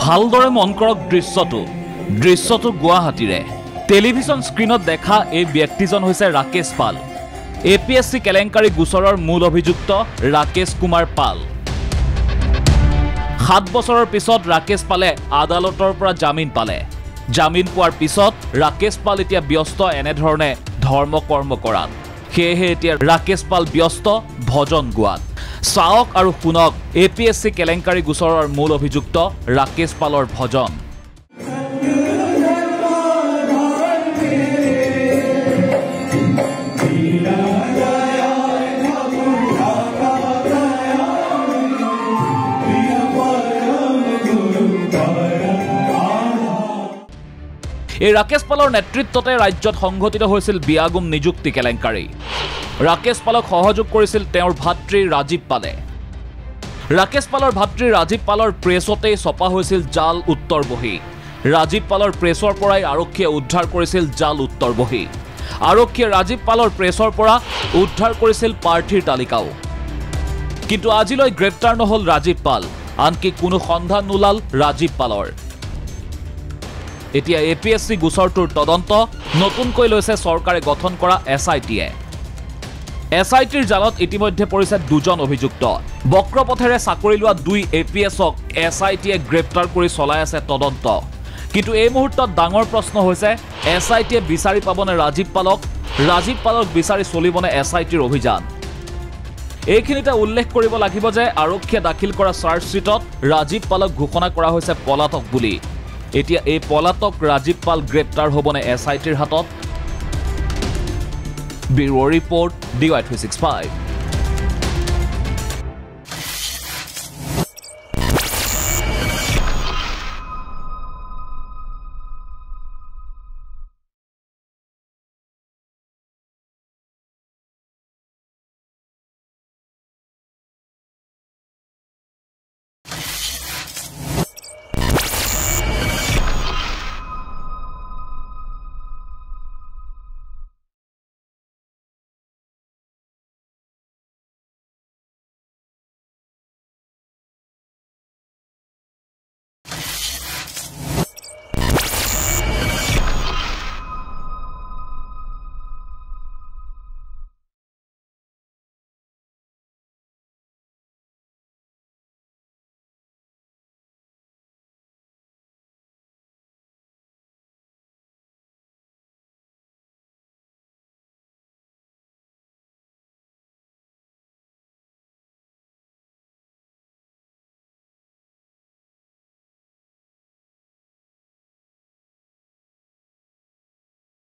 ভালদৰে মন কৰক দৃশ্যটো গুৱাহাটীৰে টেলিভিছন স্ক্ৰীনত দেখা এই ব্যক্তিজন হৈছে ৰাকেশ পাল এপিএছচি কেলেংকাৰী গোচৰৰ মূল অভিযুক্ত ৰাকেশ কুমাৰ পাল 7 বছৰৰ পিছত ৰাকেশ পালে আদালতৰ পৰা জামিন পালে জামিন পোৱাৰ পিছত ৰাকেশ পাল এতিয়া ব্যস্ত এনেধৰণে ধৰ্ম কৰ্ম কৰাত সেয়েহে এতিয়া ৰাকেশ পাল ব্যস্ত ভজন গোৱাত চাওক আৰু শুনক এপিএছচি কেলেংকাৰী গোচৰৰ মূল অভিযুক্ত ৰাকেশ পালৰ ভজন এই ৰাকেশ পালৰ নেতৃত্বতে ৰাজ্যত সংঘটিত হৈছিল বিয়াগুম নিযুক্তি কেলেংকাৰী ৰাকেশ পালক সহযোগ কৰিছিল তেওঁৰ ভাতৃ ৰাজীৱ পালে ৰাকেশ পালৰ ভাতৃ ৰাজীৱ পালৰ প্ৰেছতে ছপা হৈছিল জাল উত্তৰ বহি ৰাজীৱ পালৰ প্ৰেছৰ পৰাই আৰক্ষীয়ে উদ্ধাৰ কৰিছিল জাল উত্তৰ বহি আৰক্ষীয়ে ৰাজীৱ পালৰ প্ৰেছৰ পৰা উদ্ধাৰ কৰিছিল প্ৰাৰ্থীৰ তালিকাও কিন্তু আজিলৈ গ্ৰেপ্তাৰ নহল ৰাজীৱ পাল আনকি কোনো সন্ধান নোলাল ৰাজীৱ পালৰ এতিয়া এপিএছচি গোচৰটোৰ তদন্ত নতুনকৈ লৈছে চৰকাৰে গঠন কৰা এছআইটিয়ে এছআইটিৰ জালত ইতিমধ্যে পৰিছে দুজন অভিযুক্ত বক্ৰপথেৰে চাকৰি লোৱা 2 এপিএছক এছআইটিয়ে গ্ৰেপ্তাৰ কৰি চলাই আছে তদন্ত কিন্তু এই মুহূৰ্তত ডাঙৰ প্ৰশ্ন হৈছে এছআইটিয়ে বিচাৰি পাবনে ৰাজীৱ পালক বিচাৰি চলিবনে এছআইটিৰ অভিযান এইখিনিতে উল্লেখ কৰিব লাগিব যে আৰক্ষীয়ে দাখিল কৰা চাৰ্জশ্বিটত ৰাজীৱ পালক ঘোষণা কৰা হৈছে পলাতক বুলি এতিয়া এই পলাতক ৰাজীৱ পাল গ্ৰেপ্তাৰ হ'বনে এছআইটিৰ হাতত ব্যুৰ ৰিপৰ্ট DY365